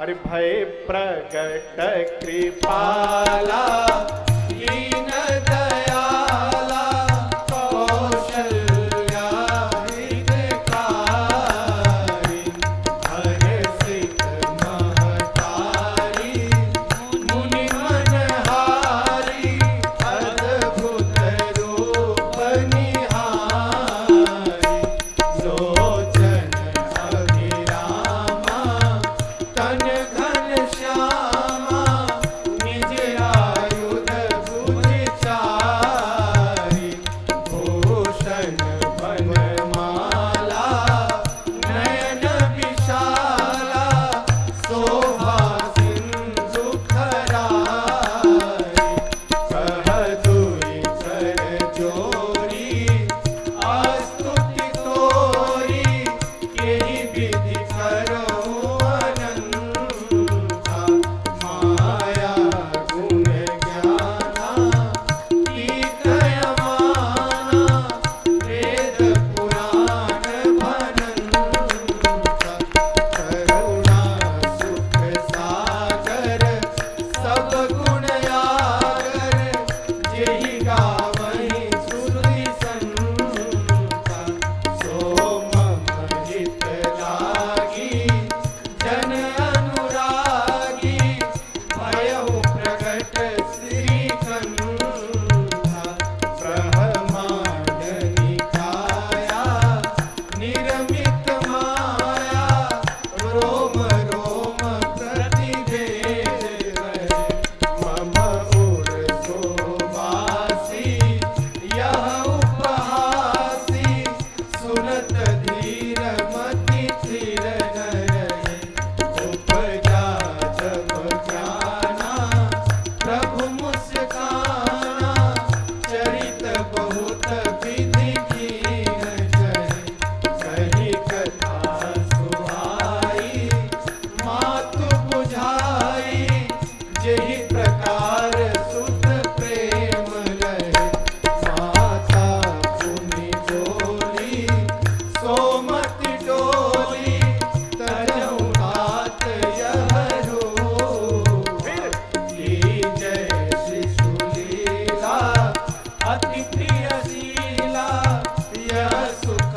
अरे भय प्रगट कृपाला दीन दयाला कौशल्या हितकारी हर्षित महतारी मुनि मनहारी अद्भुत रूप निहारी लोचन अभिरामा तन घन श्यामा निज आयुध भुज चारि भूषण बनमाला नयन विशाला शोभा सिंधु खरारी कह दुई कर जोरी अस्तुति तोरी केहि विधि करहु अनंता माया गुण ज्ञाना कीर्तय माना वेद पुराण भनंता करुणा सुख सागर सब गुण आगर जेहि गावहि श्रुति संता सो मम हित लागी जन अनुरागी भयउ प्रगट श्रीकंधा ब्रह्मांड निकाया निरमित माया रोम रोम प्रतिभेद करे मम उर शोभासी यह उपहासी सुनत धीर मति स्थिर न रहे उपजा जब जाना प्रभु मुस्काना चरित बहुत विधि कीन चहे कही कथा सुहाई मातु बुझाई जेहि प्रकार सुत प्रेम लहे माता पुनि डोली सोमति डोली तरहु तात यह रूप की जय शिशुलीला अति प्रिय शीला यह सुख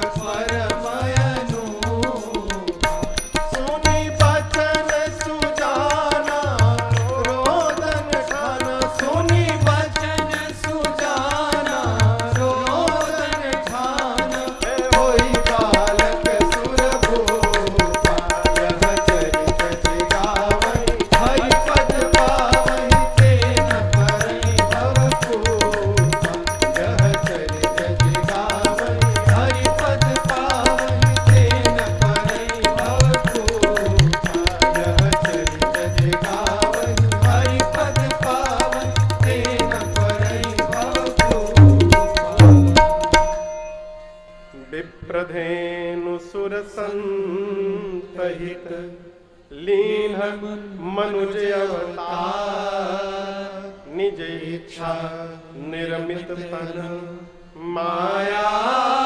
परमयनूपा सुनि बचन सुजाना रोदन खाना सुनि बचन सुजाना रोदन खाना होई बालक सुर भूपा यह चरित जिगावहि हरि पद पावहि तेन परहि भव पूपा यह चरित जिगावहि हरि पद पावहि तेन परहि भव पूपा यह चरित जिगावहि हरि पद पावहि तेन परहि भव पूपा विप्रधेनु सुर संतहित लीन मनुज अवतार निज इच्छा निर्मित फल माया